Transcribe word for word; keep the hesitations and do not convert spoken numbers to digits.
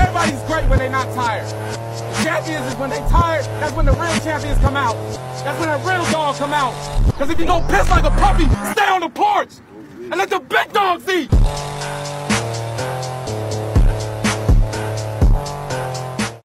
Everybody's great when they're not tired. The champions is when they tired, that's when the real champions come out. That's when a real dog come out. Because if you go piss like a puppy, stay on the porch and let the big dogs eat.